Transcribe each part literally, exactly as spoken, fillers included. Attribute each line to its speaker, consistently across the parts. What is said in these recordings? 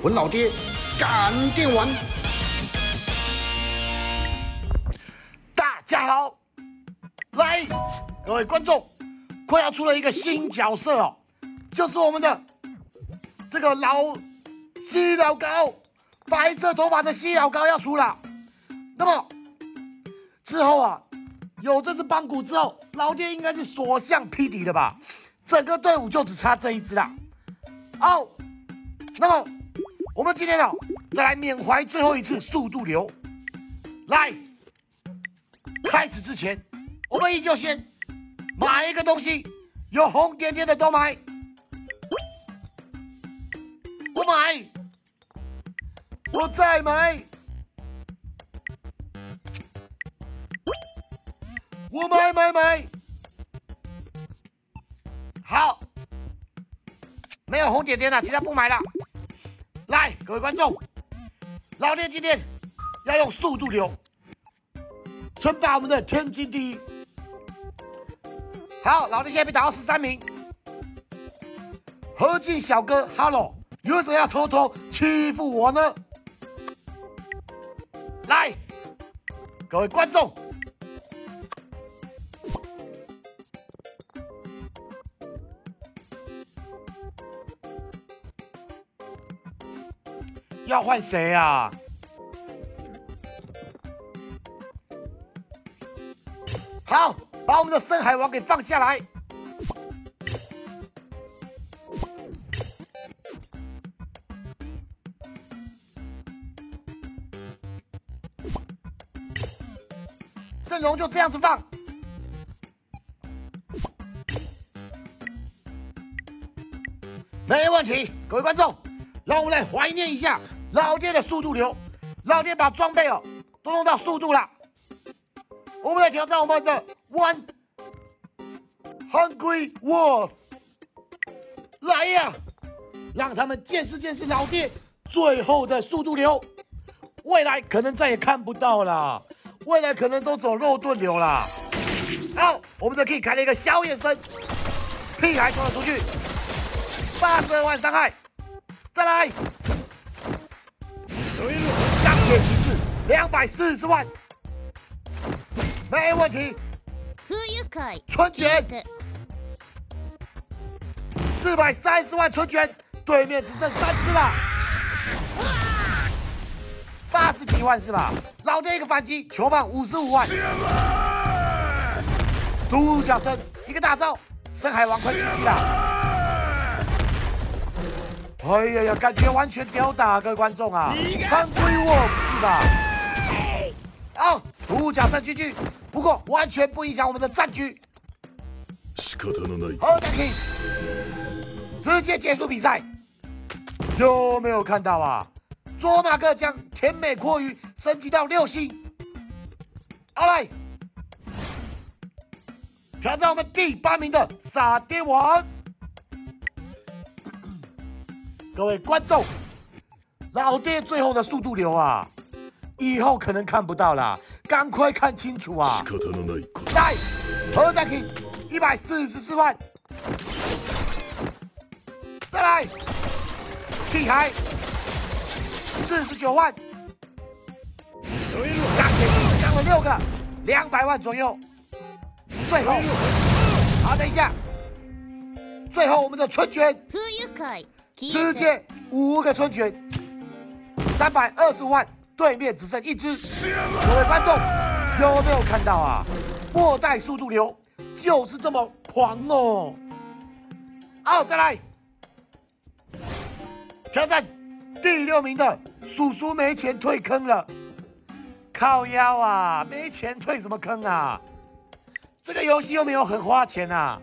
Speaker 1: 文老爹赶电玩。
Speaker 2: 大家好，来，各位观众，快要出了一个新角色哦，就是我们的这个老西老高，白色头发的西老高要出了。那么之后啊，有这只邦古之后，老爹应该是所向披靡的吧？整个队伍就只差这一只了。好，那么我们今天哦，再来缅怀最后一次速度流。来，开始之前，我们依旧先买一个东西，有红点点的都买。我买，我再买，我买买买。好，没有红点点了，其他不买了。来，各位观众，老爹今天要用速度流称霸我们的天津第一。好，老爹现在被打到十三名。何进小哥 ，Hello， 你为什么要偷偷欺负我呢？来，各位观众，要换谁啊？好，把我们的深海王给放下来。阵容就这样子放。没问题，各位观众，让我们来怀念一下老爹的速度流。老爹把装备哦都弄到速度了。我们来挑战我们的 One Hungry Wolf， 来呀，让他们见识见识老爹最后的速度流。未来可能再也看不到了，未来可能都走肉盾流了。好，我们的 Key 开了一个小眼神，屁孩冲了出去，八十二万伤害。再来，钢铁骑士两百四十万。没问题。春卷四百三十万春卷，对面只剩三只了，八十几万是吧？老爹一个反击，球棒五十五万。独角兽一个大招，深海王快 G G 了。哎呀呀，感觉完全吊打各位观众啊！犯规我不是吧？好，独角兽 G G。不过完全不影响我们的战局。好打 King， 直接结束比赛。有没有看到啊？卓玛克将甜美阔鱼升级到六星。好来，挑战我们第八名的傻爹王。各位观众，老爹最后的速度流啊！以后可能看不到了，赶快看清楚啊！来，何战 King 一百四十四万，再来，屁孩四十九万，钢铁骑士刚了六个，两百万左右。最后，好，等一下，最后我们的春卷，直接五个春卷，三百二十五万。对面只剩一只，各位观众有没有看到啊？末代速度流就是这么狂哦！好，再来挑战第六名的叔叔没钱退坑了，靠腰啊，没钱退什么坑啊？这个游戏又没有很花钱啊！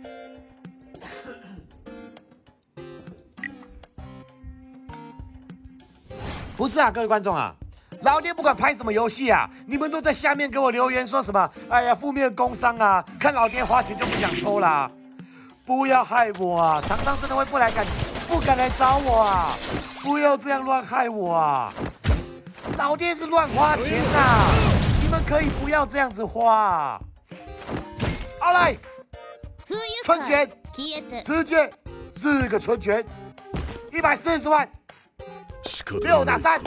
Speaker 2: 不是啊，各位观众啊。老爹不管拍什么游戏啊，你们都在下面给我留言说什么？哎呀，负面工伤啊！看老爹花钱就不想抽啦，不要害我啊！厂商真的会不来敢不敢来找我啊！不要这样乱害我啊！老爹是乱花钱啊！你们可以不要这样子花啊！好来，春卷直接四个春卷，一百四十万。 六打三。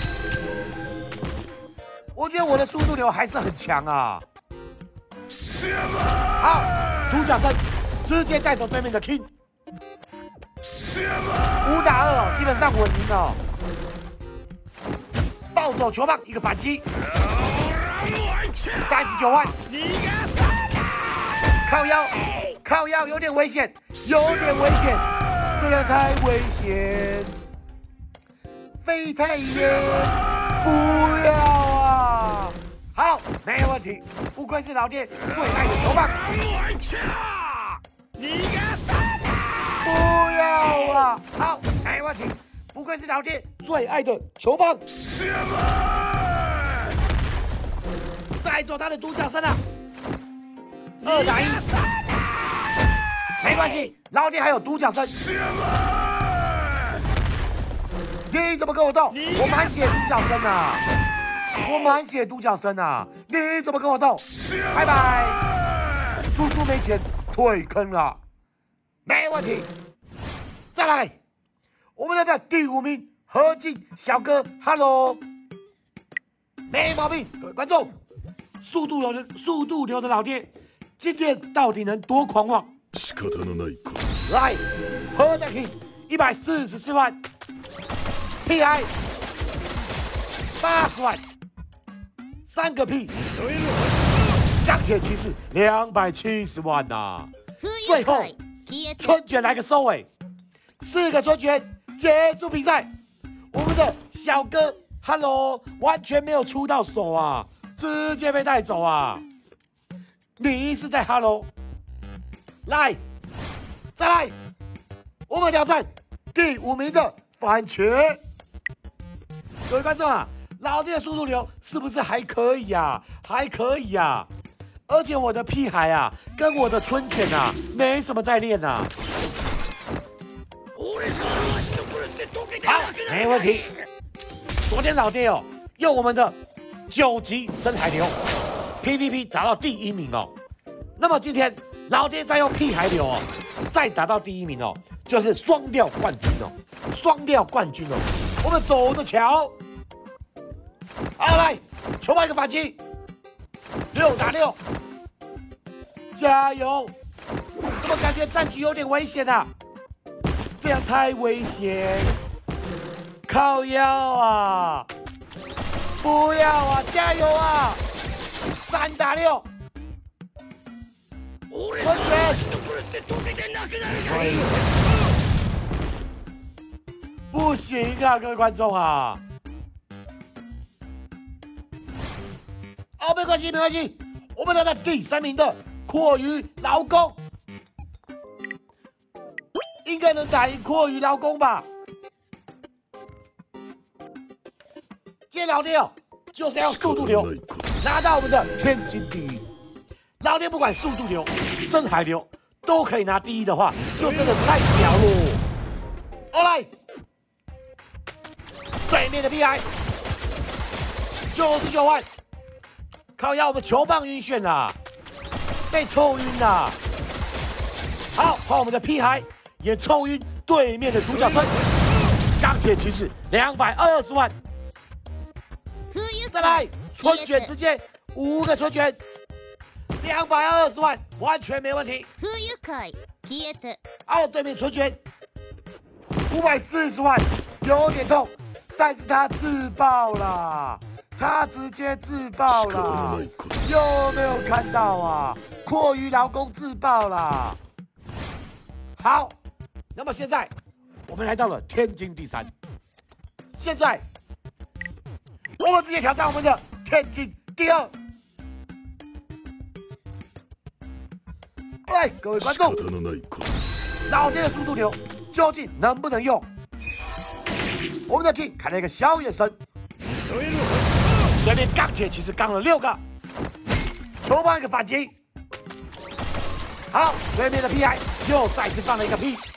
Speaker 2: 我觉得我的速度流还是很强啊。好，独角兽直接带走对面的 King。五打二哦，基本上稳赢哦。暴走球棒一个反击，三十九万。靠腰，靠腰有点危险，有点危险，这样太危险。飞太远，不要啊！好，没问题，不愧是老爹最爱的球棒。不要啊！好，没问题，不愧是老爹最爱的球棒。带走他的独角兽啊！二打一，没关系，老爹还有独角兽。你怎么跟我斗？我满血独角兽啊！我满血独角兽啊！你怎么跟我斗？拜拜！叔叔没钱，退坑了。没问题，再来，我们来在第五名何进小哥 ，Hello， 没毛病，各位观众，速度流的速度流的老爹，今天到底能多狂妄？来，何大 King 一百四十四万 ，P I 八十万，三个 P， 钢铁骑士两百七十万呐、啊，最后。春卷来个收尾，四个春卷结束比赛。我们的小哥 Hello 完全没有出到手啊，直接被带走啊！你是在 Hello？ 来，再来，我们挑战第五名的反瘸。各位观众啊，老爹的速度流是不是还可以啊？还可以啊！而且我的屁孩啊，跟我的春卷啊，没什么在练啊。好，没问题。昨天老爹哦，用我们的九级深海流 P V P 打到第一名哦。那么今天老爹再用屁孩流哦，再打到第一名哦，就是双料冠军哦，双料冠军哦。我们走着瞧。好，来，球棒一个反击。六打六，加油！怎么感觉战局有点危险啊？这样太危险！靠腰啊！不要啊！加油啊！三打六，春卷！不行啊，各位观众啊！哦，没关系，没关系，我们来到第三名的阔鱼劳工，应该能打赢阔鱼劳工吧？今天老爹哦，就是要速度流，拿到我们的天津第一。老爹不管速度流、深海流都可以拿第一的话，就真的太屌了。好来，对面的 P I 九十九万。靠腰，我们球棒晕眩了，被抽晕了。好，换我们的屁孩也抽晕对面的独角兽。钢铁骑士两百二十万，再来春卷直接五个春卷，两百二十万完全没问题。好，对面春卷五百四十万，有点痛，但是他自爆了。他直接自爆了，有没有看到啊？阔鱼劳工自爆了。好，那么现在我们来到了天津第三。现在我们直接挑战我们的天津第二。来，各位观众，老爹的速度流究竟能不能用？我们的 King 开了一个小眼神。对面钢铁其实刚了六个，球棒一个反击。好，对面的 P I 又再次放了一个 P，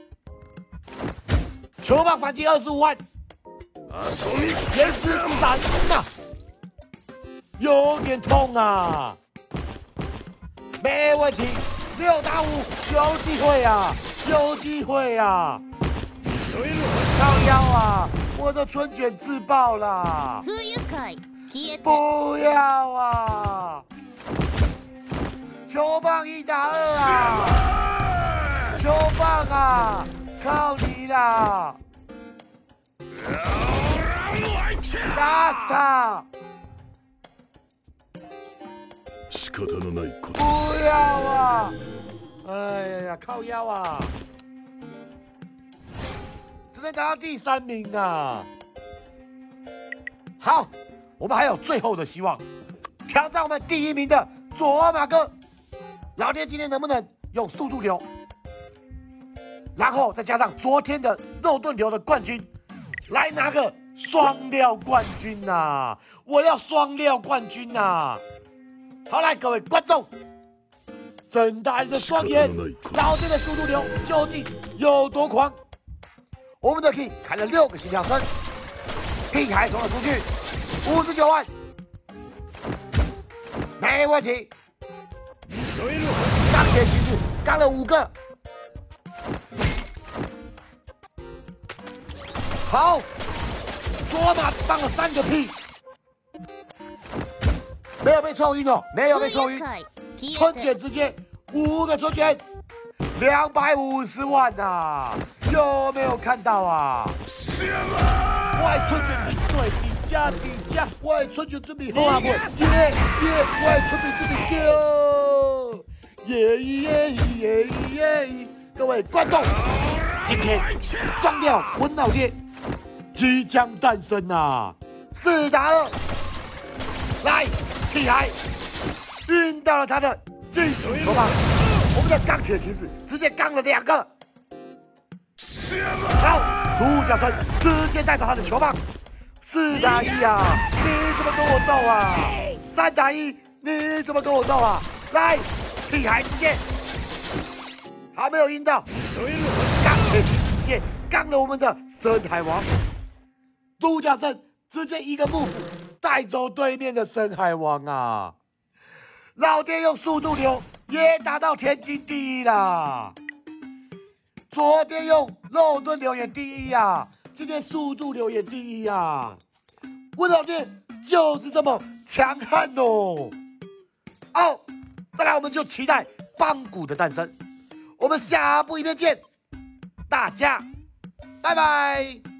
Speaker 2: 球棒反击二十五万，延迟第三啊，有点痛啊，没问题，六打五有机会啊，有机会啊，靠腰啊！ 我的春卷自爆啦！
Speaker 3: 不愉快消えて。
Speaker 2: 不要啊！球棒一打二啊！球棒啊，靠你啦！打死他！
Speaker 4: 仕方のないこと。
Speaker 2: 不要啊！哎呀，靠腰啊！只能打到第三名啊！好，我们还有最后的希望，挑战我们第一名的左马哥。老爹今天能不能用速度流，然后再加上昨天的肉盾流的冠军，来拿个双料冠军呐、啊？我要双料冠军呐、啊！好，来各位观众，睁大你的双眼，老爹的速度流究竟有多狂？我们的 King 开了六个心跳声 ，King 还送了出去五十九万，没问题。钢铁骑士干了五个，好，卓玛放了三个屁，没有被抽晕哦，没有被抽晕。春卷直接五个春卷，两百五十万啊！有没有看到啊？我的春卷比对底价底价，我的春卷准备好啊不？耶耶，我的春卷准备丢，耶耶耶耶！各位观众，今天双料文老爹即将诞生啊！四打二，来，屁孩晕到了他的金属球棒，我们的钢铁骑士直接刚了两个。好，独角兽直接带走他的球棒，四打一啊！你怎么跟我斗啊？三打一，你怎么跟我斗啊？来，屁孩直接还没有阴到，钢铁骑士直接刚了我们的深海王，独角兽直接一个幕府带走对面的深海王啊！老爹用速度流也打到天经地义啦。昨天用肉盾流也第一啊，今天速度流也第一啊。我老爹就是这么强悍哦。好，再来我们就期待邦古的诞生。我们下部影片见，大家拜拜。